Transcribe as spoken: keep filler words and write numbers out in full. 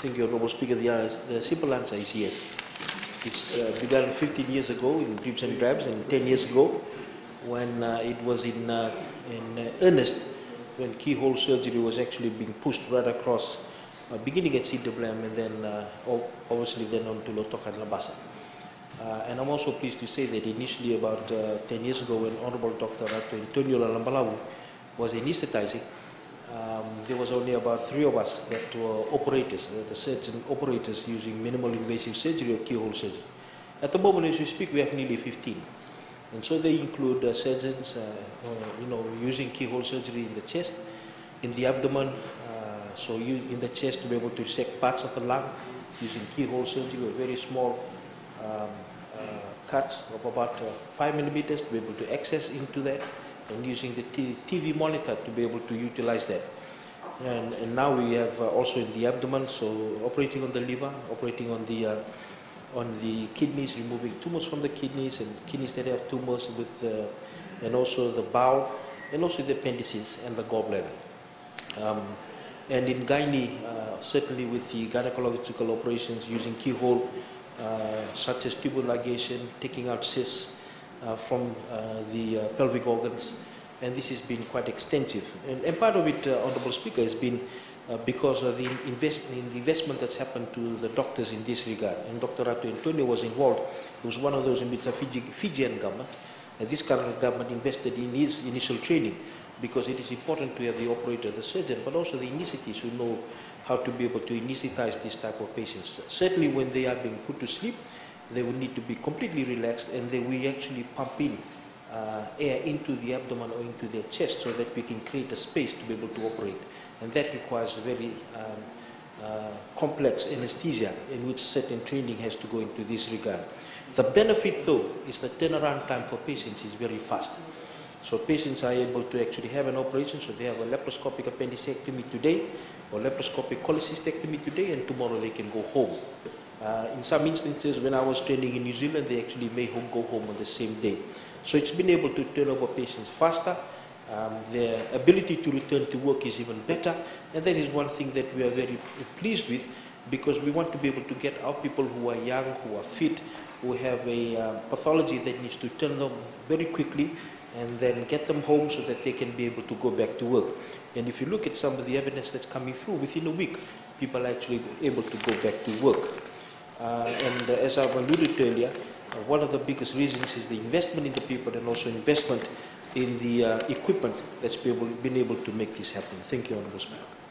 Thank you, Honourable Speaker. The, uh, the simple answer is yes. It's uh, began fifteen years ago in dribs and drabs, and ten years ago when uh, it was in, uh, in uh, earnest, when keyhole surgery was actually being pushed right across, uh, beginning at C W M and then uh, obviously then on to Lotoka and Labasa. Uh, and I'm also pleased to say that initially about uh, ten years ago when Honourable Doctor Ratu Antonio Lalambalawu was anesthetizing, um, there was only about three of us that were operators, uh, the surgeon operators using minimal invasive surgery or keyhole surgery. At the moment as we speak, we have nearly fifteen. And so they include uh, surgeons, uh, uh, you know, using keyhole surgery in the chest, in the abdomen, uh, so you, in the chest to be able to dissect parts of the lung, using keyhole surgery or very small um, uh, cuts of about uh, five millimeters to be able to access into that, and using the T V monitor to be able to utilize that. And, and now we have uh, also in the abdomen, so operating on the liver, operating on the uh, on the kidneys, removing tumors from the kidneys and kidneys that have tumors with, uh, and also the bowel, and also the appendices and the gallbladder. Um, and in gynae, uh, certainly with the gynecological operations using keyhole, uh, such as tubal ligation, taking out cysts uh, from uh, the uh, pelvic organs, and this has been quite extensive. And, and part of it, uh, Honourable Speaker, has been Uh, because of the, invest, in the investment that's happened to the doctors in this regard. And Doctor Ratu Antonio was involved. He was one of those in which the Fiji, Fijian government, and this current government invested in his initial training, because it is important to have the operator, the surgeon, but also the anaesthetists who know how to be able to anesthetize this type of patients. Certainly when they are being put to sleep, they will need to be completely relaxed, and they will actually pump in uh, air into the abdomen or into their chest so that we can create a space to be able to operate. And that requires a very um, uh, complex anesthesia in which certain training has to go into this regard. The benefit, though, is the turnaround time for patients is very fast. So patients are able to actually have an operation, so they have a laparoscopic appendicectomy today or laparoscopic cholecystectomy today, and tomorrow they can go home. Uh, in some instances, when I was training in New Zealand, they actually may home, go home on the same day. So it's been able to turn over patients faster. Um, their ability to return to work is even better, and that is one thing that we are very pleased with, because we want to be able to get our people who are young, who are fit, who have a uh, pathology that needs to turn them very quickly, and then get them home so that they can be able to go back to work. And if you look at some of the evidence that's coming through, within a week, people are actually able to go back to work. Uh, and uh, as I've alluded to earlier, uh, one of the biggest reasons is the investment in the people, and also investment in the uh, equipment that's be able, been able to make this happen. Thank you, Honourable Speaker.